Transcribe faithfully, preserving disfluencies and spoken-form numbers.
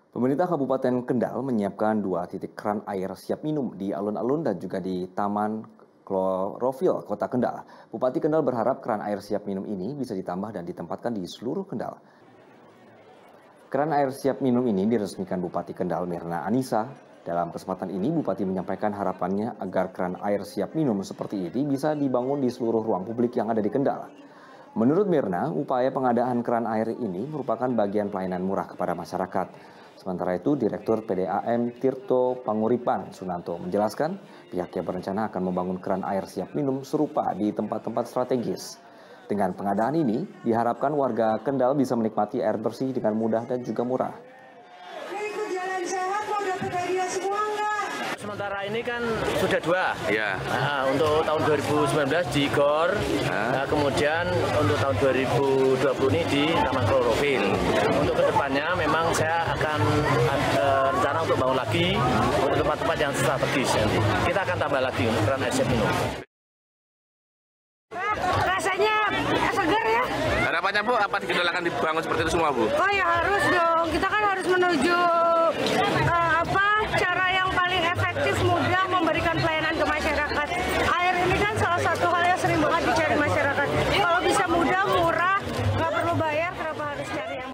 Pemerintah Kabupaten Kendal menyiapkan dua titik keran air siap minum di alun-alun dan juga di Taman Klorofil, Kota Kendal. Bupati Kendal berharap keran air siap minum ini bisa ditambah dan ditempatkan di seluruh Kendal. Keran air siap minum ini diresmikan Bupati Kendal Mirna Anissa. Dalam kesempatan ini, Bupati menyampaikan harapannya agar keran air siap minum seperti ini bisa dibangun di seluruh ruang publik yang ada di Kendal. Menurut Mirna, upaya pengadaan keran air ini merupakan bagian pelayanan murah kepada masyarakat. Sementara itu, Direktur P D A M Tirto Panguripan Sunanto menjelaskan pihaknya berencana akan membangun keran air siap minum serupa di tempat-tempat strategis. Dengan pengadaan ini, diharapkan warga Kendal bisa menikmati air bersih dengan mudah dan juga murah. Sementara ini kan sudah dua, ya. Nah, untuk tahun dua ribu sembilan belas di Gor, nah, kemudian untuk tahun dua ribu dua puluh ini di Taman Klorofil. Untuk kedepannya memang saya akan ada rencana untuk bangun lagi untuk tempat-tempat yang strategis. Nanti kita akan tambah lagi untuk keran air siap minum. Rasanya segar ya. Harapannya Bu, apa akan dibangun seperti itu semua Bu? Oh ya harus dong, kita kan harus menuju uh, apa cara yang paling efektif mudah memberikan pelayanan ke masyarakat.